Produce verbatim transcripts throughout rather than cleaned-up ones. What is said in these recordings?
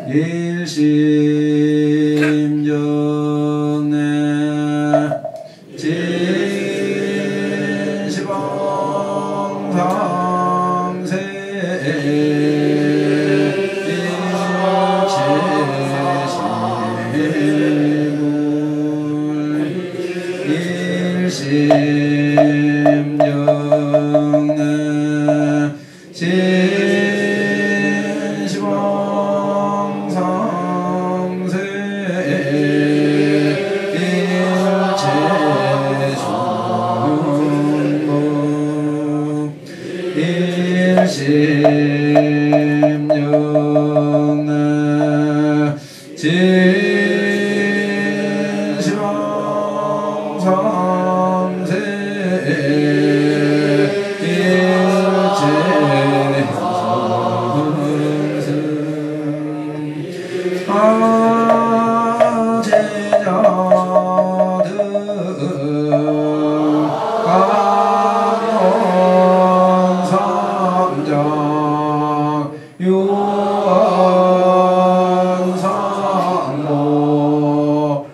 일심정내 진시방상세 일심정내 진시방상세 일심정내 진시방상세 유언상모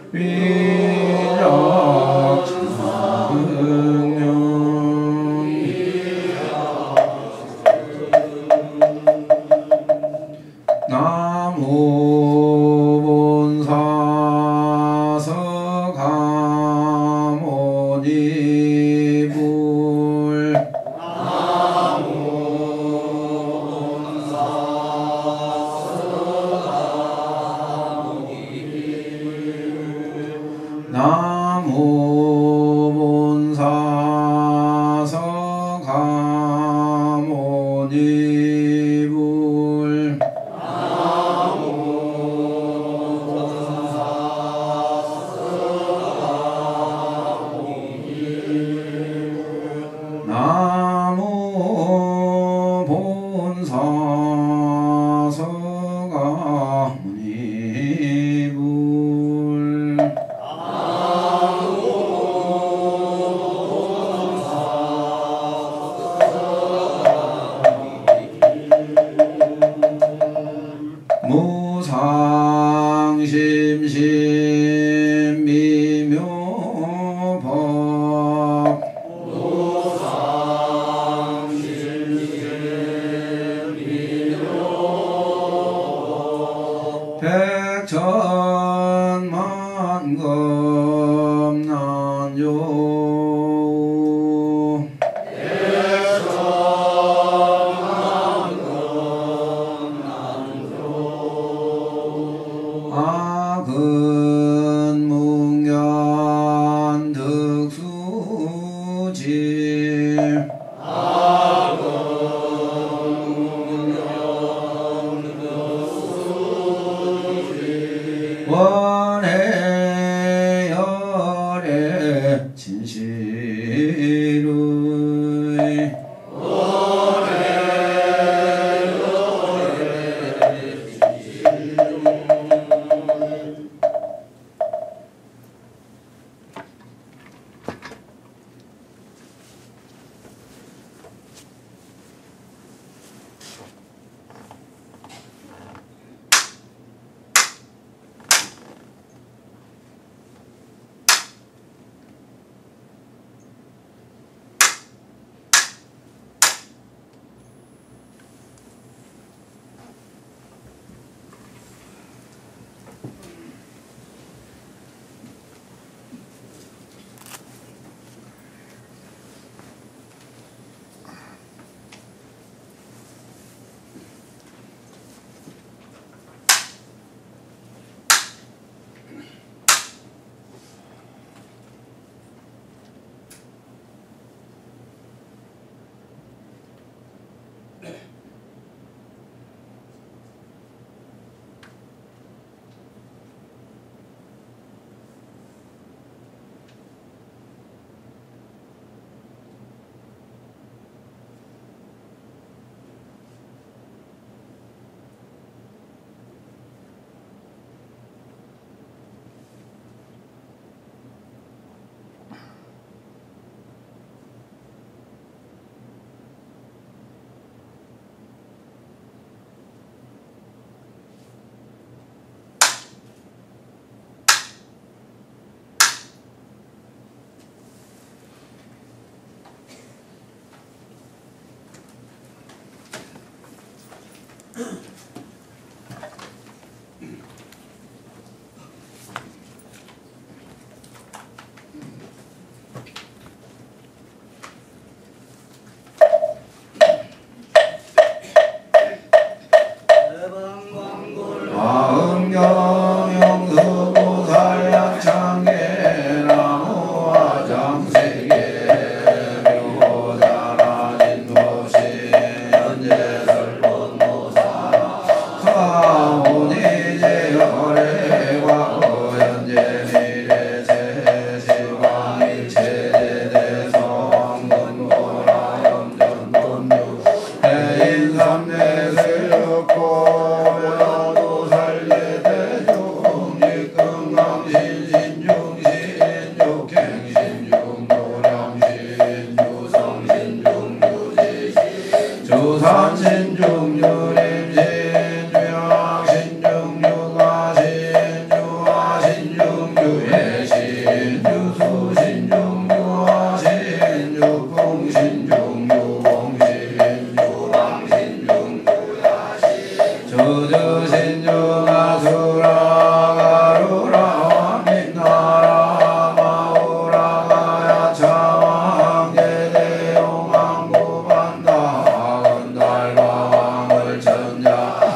위력증명 나무본사서가모니불 나무본사서가모니불 나무본사서가모니불 무상심심 미묘법 백천만검난요 악은문견 득수질 원해열의 진실의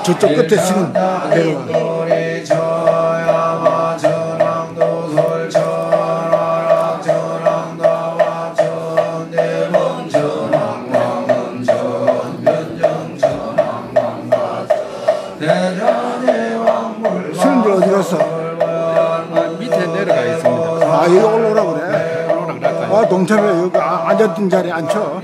저쪽 끝에 치는 배로가. 수련들 어디 갔어? 아, 밑에 내려가 있습니다. 아, 여기 올라오라 그래? 올라오라 그럴까요? 아, 동참에 여기 아, 앉았던 자리에 앉혀.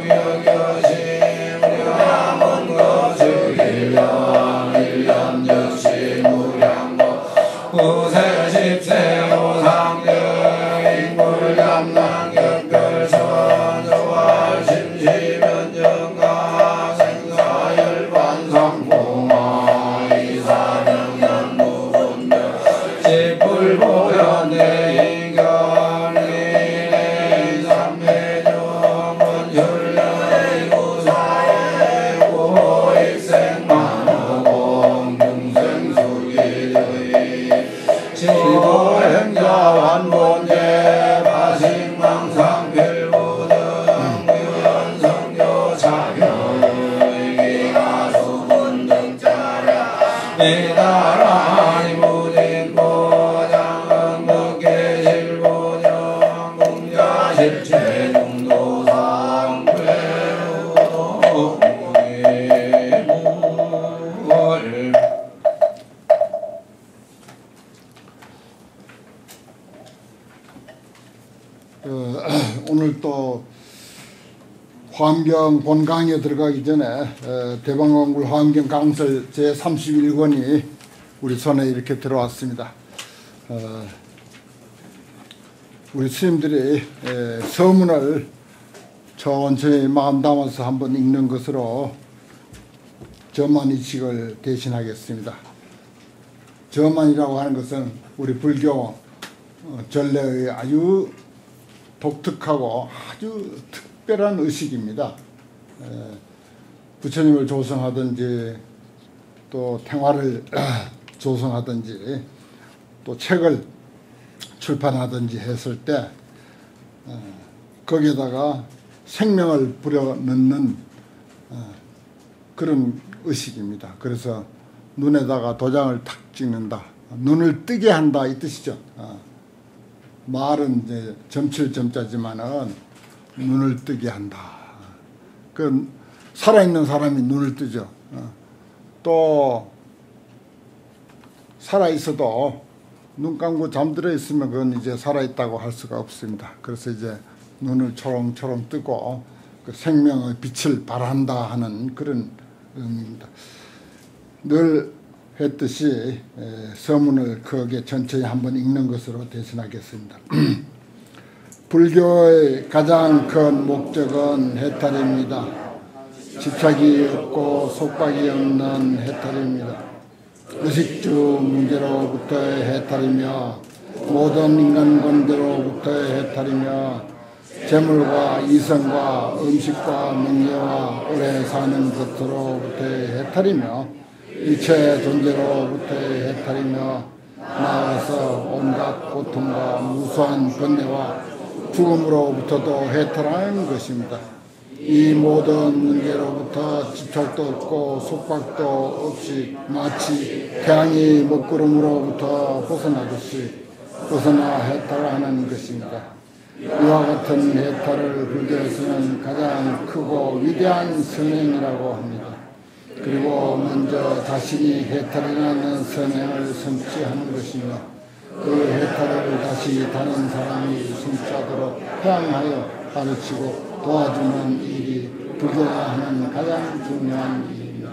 일념 일념 일보현대 인견이 삼매정은 혈려의 구사의 고익생만호공 중생수기의 지보행자완본제 바식망상 필부등 유연성교 차경의기가 수분등자랴 미다라니 무진보장 무계실보정 공자실체 중도상 괴우동무물 어, 오늘 또 화엄경 본강의에 들어가기 전에 어, 대방원굴 화엄경 강설 제삼십일 권이 우리 손에 이렇게 들어왔습니다. 어, 우리 스님들이 에, 서문을 천천히 마음 담아서 한번 읽는 것으로 저만이식을 대신하겠습니다. 저만이라고 하는 것은 우리 불교 어, 전례의 아주 독특하고 아주 특별한 의식입니다. 에, 부처님을 조성하든지 또 탱화를 조성하든지 또 책을 출판하든지 했을 때 어, 거기에다가 생명을 불여넣는 어, 그런 의식입니다. 그래서 눈에다가 도장을 탁 찍는다. 눈을 뜨게 한다 이 뜻이죠. 어. 말은 이제 점칠점자지만은 눈을 뜨게 한다. 그 살아있는 사람이 눈을 뜨죠. 어. 또 살아있어도 눈 감고 잠들어 있으면 그건 이제 살아있다고 할 수가 없습니다. 그래서 이제 눈을 초롱초롱 뜨고 그 생명의 빛을 발한다 하는 그런 의미입니다. 늘 했듯이 서문을 크게 천천히 한번 읽는 것으로 대신하겠습니다. 불교의 가장 큰 목적은 해탈입니다. 집착이 없고 속박이 없는 해탈입니다. 의식주 문제로부터의 해탈이며 모든 인간관계로부터의 해탈이며 재물과 이성과 음식과 명예와 오래 사는 것으로부터의 해탈이며 일체 존재로부터의 해탈이며 나아가서 온갖 고통과 무수한 번뇌와 죽음으로부터도 해탈하는 것입니다. 이 모든 문제로부터 집착도 없고 속박도 없이 마치 태양이 먹구름으로부터 벗어나듯이 벗어나 해탈하는 것입니다. 이와 같은 해탈을 불교에서는 가장 크고 위대한 선행이라고 합니다. 그리고 먼저 자신이 해탈이라는 선행을 성취하는 것이며 그 해탈을 다시 다른 사람이 성취하도록 회양하여 가르치고 도와주는 일이 불교가 하는 가장 중요한 일입니다.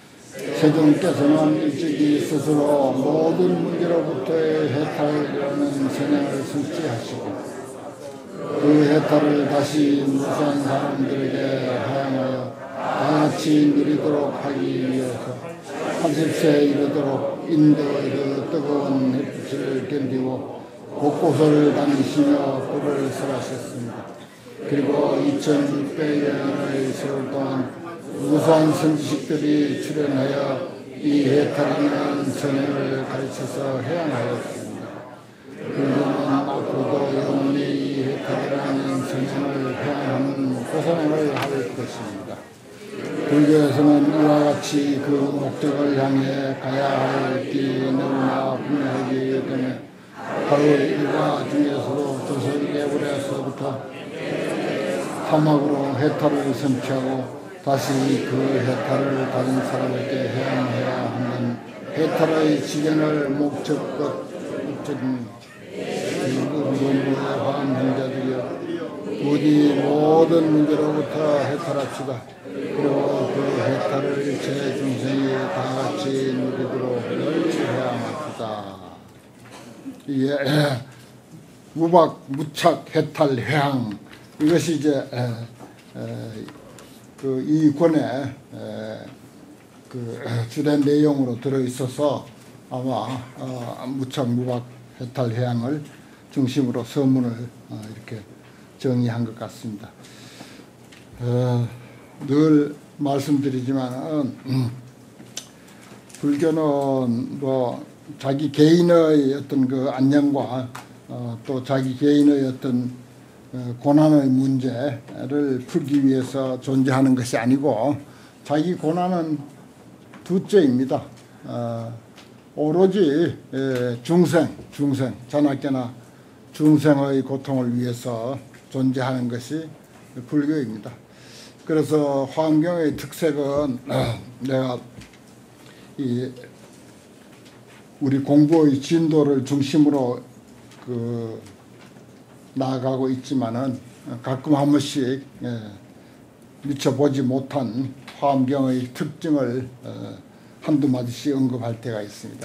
세종께서는 일찍이 스스로 모든 문제로부터의 해탈이라는 선행을 성취하시고 그 해탈을 다시 무수한 사람들에게 하양하여 다같이 누리도록 하기 위해서 팔십 세에 이르도록 인도의 그 뜨거운 햇빛을 견디고 곳곳을 다니시며 뿔을 설하셨습니다. 그리고 이천육백여의 세월 동안 무수한 선지식들이 출연하여 이 해탈이라는 선행을 가르쳐서 해양하였습니다. 불교는 앞으로도 영원히 이 해탈이라는 선행을 해양하는 고선행을 할 것입니다. 불교에서는 이와 같이 그 목적을 향해 가야 할 길이 너무나 분명하기 때문에 바로 일과 중에서도 조선계불에서부터 사막으로 해탈을 성취하고 다시 그 해탈을 다른 사람에게 해양해야 하는 해탈의 지견을 목적것 목적입니다. 그리고 화엄 형제들이여 부디 모든 문제로부터 해탈합시다. 그리고 그 해탈을 제 중생이 다같이 누리도록 열심해야 합니다. 이게 무박, 무착, 해탈, 회항 이것이 이제 그 이 권에 그 주된 내용으로 들어 있어서 아마 어, 무착, 무박, 해탈해양을 중심으로 서문을 어, 이렇게 정의한 것 같습니다. 어, 늘 말씀드리지만 음, 불교는 뭐 자기 개인의 어떤 그 안녕과 어, 또 자기 개인의 어떤 어, 고난의 문제를 풀기 위해서 존재하는 것이 아니고 자기 고난은 둘째입니다. 어, 오로지 에, 중생, 중생, 자나깨나 중생의 고통을 위해서 존재하는 것이 불교입니다. 그래서 화엄경의 특색은 어, 내가 이 우리 공부의 진도를 중심으로 그 나아가고 있지만은 가끔 한 번씩 예, 미처 보지 못한 화엄경의 특징을 어, 한두 마디씩 언급할 때가 있습니다.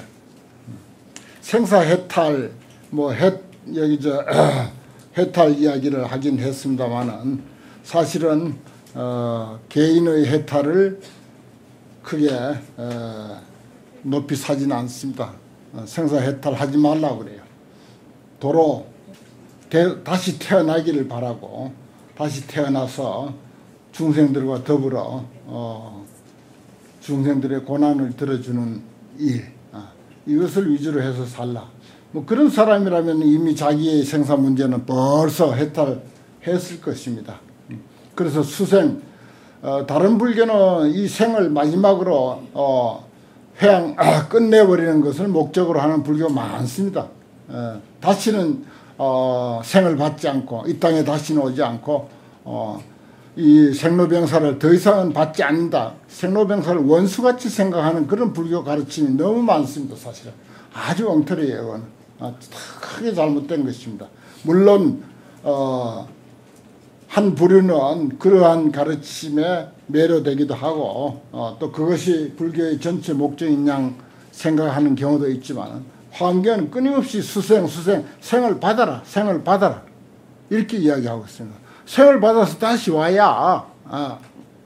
생사해탈 뭐 해, 여기 저 해탈 이야기를 하긴 했습니다만은 사실은 어, 개인의 해탈을 크게 어, 높이 사지는 않습니다. 어, 생사해탈하지 말라고 그래요. 도로 대, 다시 태어나기를 바라고 다시 태어나서 중생들과 더불어 어, 중생들의 고난을 들어주는 일, 어, 이것을 위주로 해서 살라. 뭐 그런 사람이라면 이미 자기의 생사 문제는 벌써 해탈했을 것입니다. 그래서 수생, 어, 다른 불교는 이 생을 마지막으로 어, 회양 아, 끝내버리는 것을 목적으로 하는 불교 많습니다. 어, 다시는 어, 생을 받지 않고 이 땅에 다시는 오지 않고 어, 이 생로병사를 더 이상은 받지 않는다. 생로병사를 원수같이 생각하는 그런 불교 가르침이 너무 많습니다. 사실은 아주 엉터리예요. 아, 크게 잘못된 것입니다. 물론 어, 한 부류는 그러한 가르침에 매료되기도 하고 어, 또 그것이 불교의 전체 목적인 양 생각하는 경우도 있지만 화엄경은 끊임없이 수생 수생 생을 받아라 생을 받아라 이렇게 이야기하고 있습니다. 생을 받아서 다시 와야 아,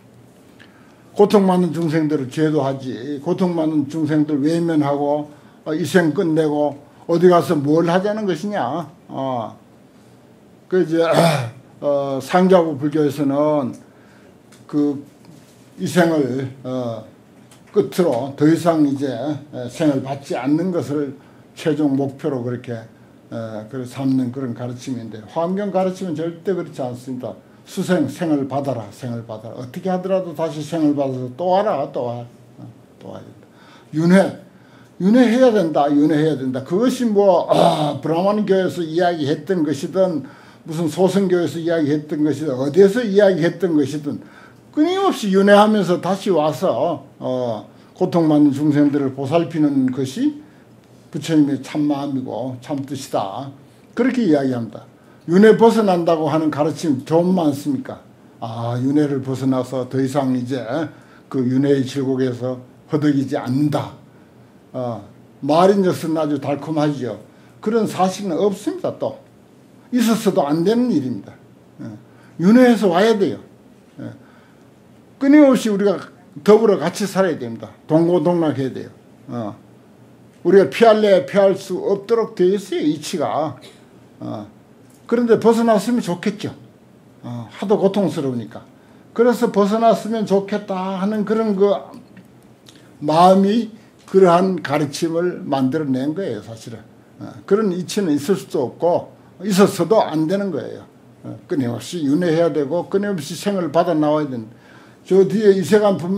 고통받는 중생들을 제도하지 고통받는 중생들 외면하고 어, 이 생 끝내고 어디 가서 뭘 하자는 것이냐. 어, 그 이제 어, 상자부 불교에서는 그 이 생을 어, 끝으로 더 이상 이제 생을 받지 않는 것을 최종 목표로 그렇게 어, 그걸 삼는 그런 가르침인데 화엄경 가르침은 절대 그렇지 않습니다. 수생, 생을 받아라, 생을 받아라. 어떻게 하더라도 다시 생을 받아서 또 와라, 또 와, 어, 또 와야 된다. 윤회, 윤회해야 된다, 윤회해야 된다. 그것이 뭐 아, 브라హ్మణ교에서 이야기했던 것이든 무슨 소승교에서 이야기했던 것이든 어디에서 이야기했던 것이든 끊임없이 윤회하면서 다시 와서 어, 고통받는 중생들을 보살피는 것이 부처님의 참마음이고 참뜻이다. 그렇게 이야기합니다. 윤회 벗어난다고 하는 가르침 좀 많습니까? 아, 윤회를 벗어나서 더 이상 이제 그 윤회의 질곡에서 허덕이지 않는다. 어, 말인즉슨 아주 달콤하지요. 그런 사실은 없습니다. 또 있었어도 안 되는 일입니다. 예. 윤회해서 와야 돼요. 예. 끊임없이 우리가 더불어 같이 살아야 됩니다. 동고동락해야 돼요. 어. 우리가 피할래 피할 수 없도록 되어 있어요. 이치가. 어. 그런데 벗어났으면 좋겠죠. 어. 하도 고통스러우니까. 그래서 벗어났으면 좋겠다 하는 그런 그 마음이 그러한 가르침을 만들어낸 거예요. 사실은. 어. 그런 이치는 있을 수도 없고 있었어도 안 되는 거예요. 어. 끊임없이 윤회해야 되고 끊임없이 생을 받아 나와야 된다. 저 뒤에 이세간품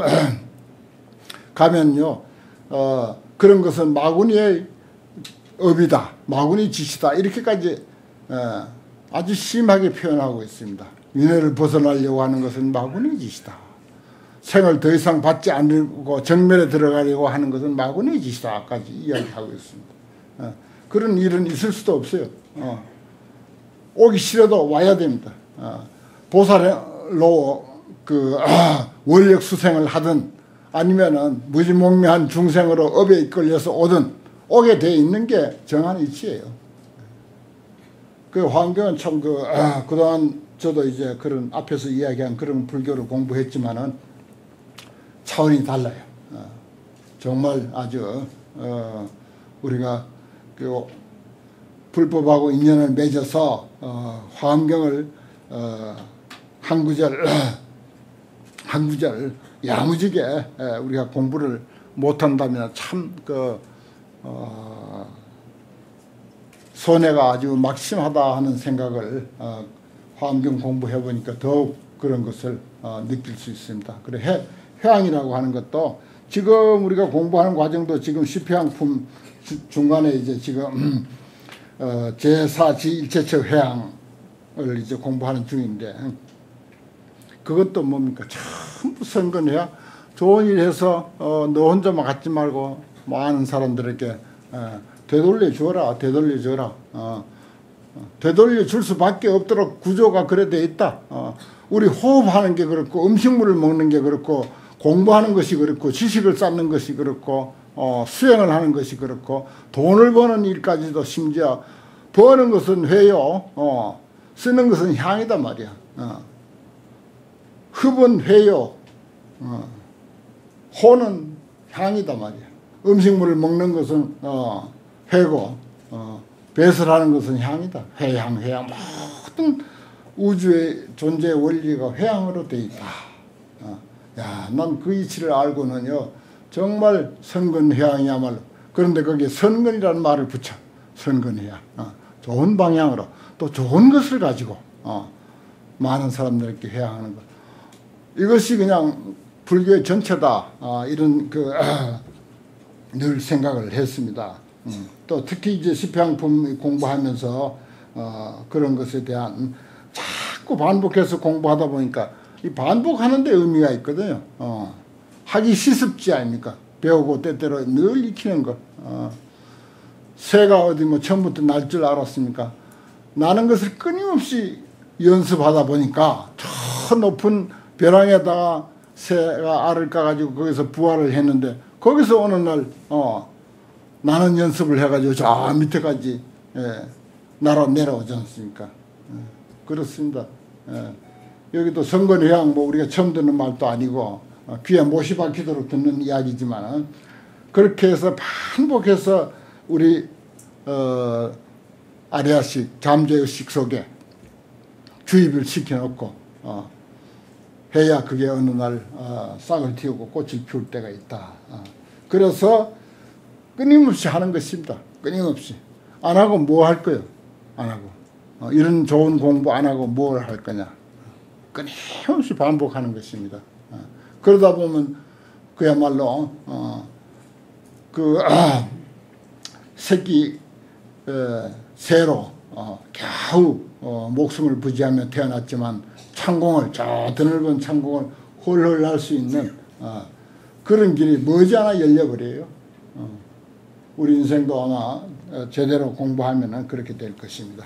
가면요. 어. 그런 것은 마구니의 업이다. 마구니 짓이다. 이렇게까지 어, 아주 심하게 표현하고 있습니다. 윤회를 벗어나려고 하는 것은 마구니 짓이다. 생을 더 이상 받지 않고 정면에 들어가려고 하는 것은 마구니 짓이다까지 이야기하고 있습니다. 어, 그런 일은 있을 수도 없어요. 어, 오기 싫어도 와야 됩니다. 어, 보살로 그 아, 원력 수생을 하든 아니면은 무지몽매한 중생으로 업에 이끌려서 오든 오게 돼 있는 게 정한 이치예요. 그 화엄경은 참 그 아, 그동안 저도 이제 그런 앞에서 이야기한 그런 불교를 공부했지만은 차원이 달라요. 어, 정말 아주 어, 우리가 그 불법하고 인연을 맺어서 어, 화엄경을 어, 한 구절 한 구절 야무지게 에, 우리가 공부를 못한다면 참 그 어, 손해가 아주 막심하다 하는 생각을 어, 화엄경 공부해 보니까 더욱 그런 것을 어, 느낄 수 있습니다. 그래 회, 회항이라고 하는 것도 지금 우리가 공부하는 과정도 지금 시패항품 중간에 이제 지금 어, 제사 지일체처 회항을 이제 공부하는 중인데 그것도 뭡니까 전부 선근해야 좋은 일 해서 어, 너 혼자만 갖지 말고 많은 사람들에게 어, 되돌려 주어라 되돌려 주어라 어, 되돌려 줄 수밖에 없도록 구조가 그래 돼 있다. 어, 우리 호흡하는 게 그렇고 음식물을 먹는 게 그렇고 공부하는 것이 그렇고 지식을 쌓는 것이 그렇고 어, 수행을 하는 것이 그렇고 돈을 버는 일까지도 심지어 버는 것은 회요 어, 쓰는 것은 향이다 말이야. 어. 흡은 회요 어, 호는 향이다 말이야. 음식물을 먹는 것은 어, 회고 어, 배설하는 것은 향이다. 회향 회향 모든 우주의 존재의 원리가 회향으로 되어 있다. 어. 야, 난 그 이치를 알고는요 정말 선근회향이야말로. 그런데 거기에 선근이라는 말을 붙여 선근회향 어, 좋은 방향으로 또 좋은 것을 가지고 어, 많은 사람들에게 회향하는 것 이것이 그냥 불교의 전체다 어, 이런 그 늘 생각을 했습니다. 음. 또 특히 이제 시패항품 공부하면서 어, 그런 것에 대한 자꾸 반복해서 공부하다 보니까 이 반복하는 데 의미가 있거든요. 어, 하기 시습지 아닙니까? 배우고 때때로 늘 익히는 것. 어, 새가 어디 뭐 처음부터 날 줄 알았습니까? 나는 것을 끊임없이 연습하다 보니까 저 높은 벼랑에다가 새가 알을 까가지고 거기서 부화를 했는데 거기서 어느 날 어, 나는 연습을 해가지고 저 밑에까지 예, 날아 내려오지 않습니까? 예, 그렇습니다. 예. 여기도 선근회향 뭐 우리가 처음 듣는 말도 아니고 어, 귀에 못이 박히도록 듣는 이야기지만 그렇게 해서 반복해서 우리 어, 아리아식 잠재의식 속에 주입을 시켜놓고 어, 해야 그게 어느 날 어, 싹을 틔우고 꽃을 피울 때가 있다. 어. 그래서 끊임없이 하는 것입니다. 끊임없이. 안 하고 뭐 할 거예요? 안 하고. 어, 이런 좋은 공부 안 하고 뭘 할 거냐? 끊임없이 반복하는 것입니다. 어. 그러다 보면 그야말로 어, 그 아, 새끼 어, 새로 어, 겨우 어, 목숨을 부지하며 태어났지만 창공을 저 드넓은 창공을 홀홀 날 수 있는 어, 그런 길이 머지않아 열려버려요. 어, 우리 인생도 아마 어, 제대로 공부하면 그렇게 될 것입니다.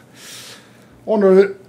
오늘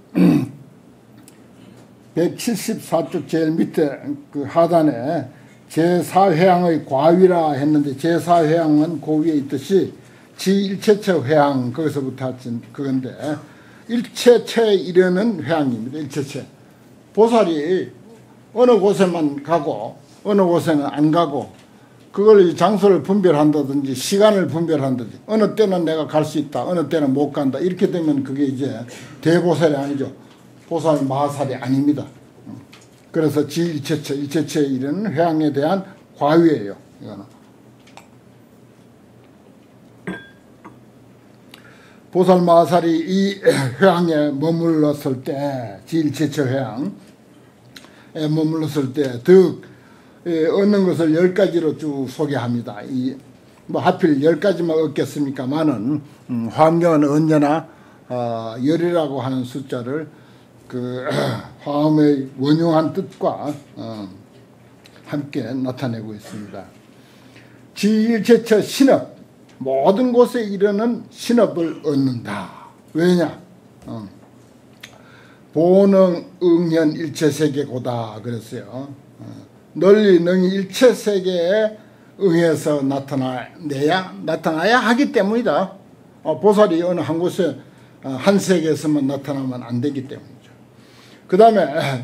백칠십사 쪽 제일 밑에 그 하단에 제사 회향의 과위라 했는데 제사 회향은 그 위에 있듯이 지일체처 회향 거기서부터 하신 그건데 일체체에 이르는 회향입니다. 일체체. 보살이 어느 곳에만 가고 어느 곳에는 안 가고 그걸 장소를 분별한다든지 시간을 분별한다든지 어느 때는 내가 갈 수 있다 어느 때는 못 간다 이렇게 되면 그게 이제 대보살이 아니죠. 보살 마살이 아닙니다. 그래서 지일체처 일체체에 이르는 회향에 대한 과위예요. 이거는. 보살 마살이 이 회향에 머물렀을 때 지일체처 회향에 머물렀을 때 득 얻는 것을 열 가지로 쭉 소개합니다. 이 뭐 하필 열 가지만 얻겠습니까만은 음, 화엄경은 언제나 어, 열이라고 하는 숫자를 그 화엄의 원용한 뜻과 어, 함께 나타내고 있습니다. 지일체처 신업 모든 곳에 이르는 신업을 얻는다. 왜냐? 어. 보능 응현 일체세계고다 그랬어요. 어. 널리 능히 일체세계에 응해서 나타나야, 나타나야 하기 때문이다. 어, 보살이 어느 한 곳에 어, 한 세계에서만 나타나면 안 되기 때문이죠. 그 다음에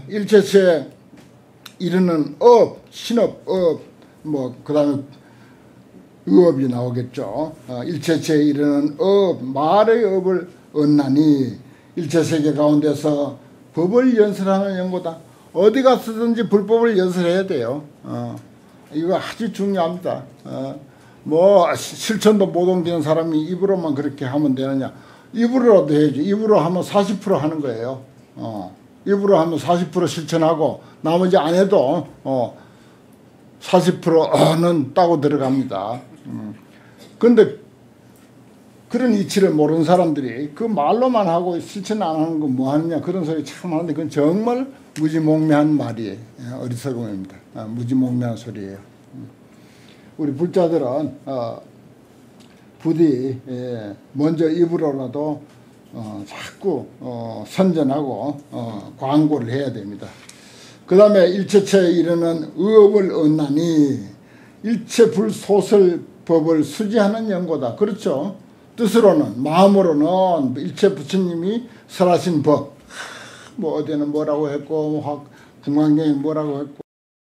의업이 나오겠죠. 어, 일체체에 이르는 업, 말의 업을 얻나니 일체세계 가운데서 법을 연설하는 연고다. 어디 가서든지 불법을 연설해야 돼요. 어, 이거 아주 중요합니다. 어, 뭐 실천도 못 옮기는 사람이 입으로만 그렇게 하면 되느냐. 입으로라도 해야지. 입으로 하면 사십 퍼센트 하는 거예요. 어, 입으로 하면 사십 퍼센트 실천하고 나머지 안 해도 어, 사십 퍼센트는 따고 들어갑니다. 음. 근데 그런 이치를 모르는 사람들이 그 말로만 하고 실천 안 하는 거 뭐 하느냐 그런 소리 참 하는데 그건 정말 무지몽매한 말이에요. 어리석음입니다. 아, 무지몽매한 소리예요. 우리 불자들은 어, 부디 예, 먼저 입으로라도 어, 자꾸 어, 선전하고 어, 광고를 해야 됩니다. 그 다음에 일체체에 이르는 의업을 얻나니 일체 불소설 법을 수지하는 연고다. 그렇죠. 뜻으로는 마음으로는 일체 부처님이 설하신 법 뭐 어디는 뭐라고 했고 금강경에 뭐라고 했고